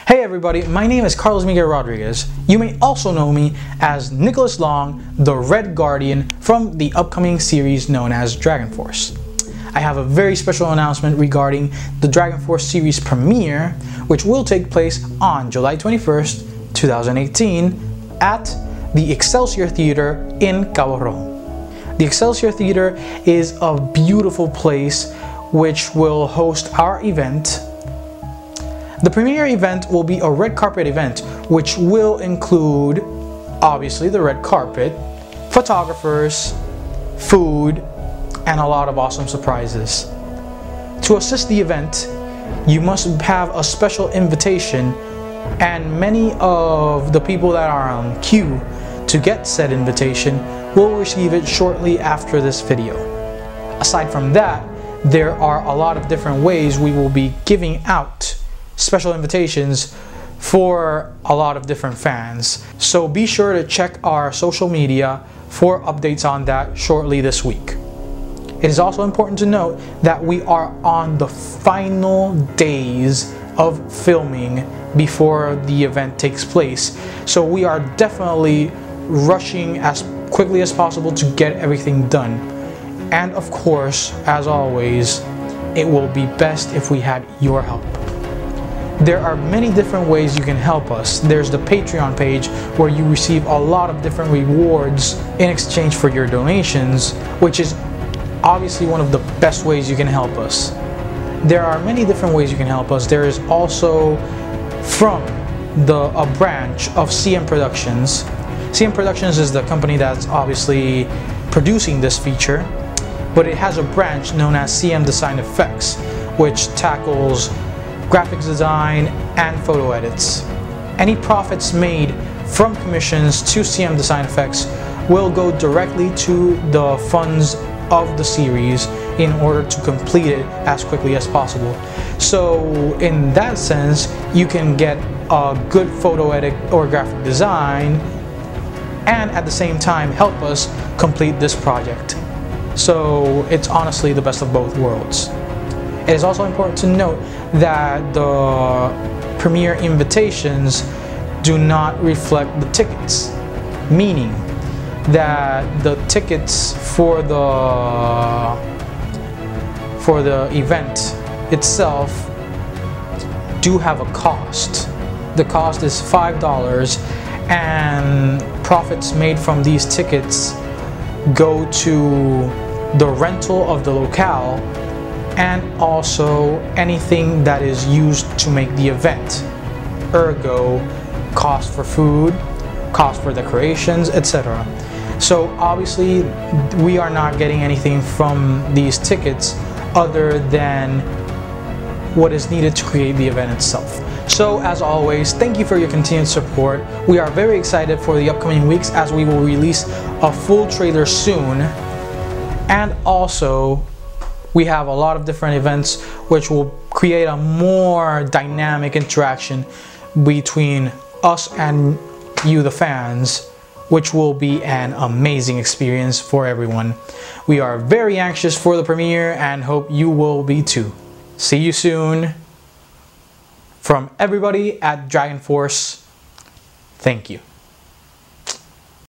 Hey everybody, my name is Carlos Miguel Rodriguez. You may also know me as Nicholas Long, the Red Guardian from the upcoming series known as Dragon Force. I have a very special announcement regarding the Dragon Force series premiere, which will take place on July 21st, 2018 at the Excelsior Theater in Cabo Rojo. The Excelsior Theater is a beautiful place which will host our event. The premiere event will be a red carpet event, which will include, obviously, the red carpet, photographers, food, and a lot of awesome surprises. To assist the event, you must have a special invitation, and many of the people that are on queue to get said invitation will receive it shortly after this video. Aside from that, there are a lot of different ways we will be giving out special invitations for a lot of different fans. So be sure to check our social media for updates on that shortly this week. It is also important to note that we are on the final days of filming before the event takes place. So we are definitely rushing as quickly as possible to get everything done. And of course, as always, it will be best if we had your help. There are many different ways you can help us. There's the Patreon page where you receive a lot of different rewards in exchange for your donations, which is obviously one of the best ways you can help us. There are many different ways you can help us. There is also from a branch of CM Productions. CM Productions is the company that's obviously producing this feature, but it has a branch known as CM Design Effects, which tackles graphics design and photo edits. Any profits made from commissions to CM Design Effects will go directly to the funds of the series in order to complete it as quickly as possible. So in that sense, you can get a good photo edit or graphic design and at the same time help us complete this project. So it's honestly the best of both worlds. It is also important to note that the premiere invitations do not reflect the tickets, meaning that the tickets for the event itself do have a cost. The cost is $5, and profits made from these tickets go to the rental of the locale and also anything that is used to make the event. Ergo, cost for food, cost for decorations, etc. So obviously we are not getting anything from these tickets other than what is needed to create the event itself. So as always, thank you for your continued support. We are very excited for the upcoming weeks as we will release a full trailer soon, and also we have a lot of different events which will create a more dynamic interaction between us and you, the fans, which will be an amazing experience for everyone. We are very anxious for the premiere and hope you will be too. See you soon. From everybody at Dragon Force, thank you.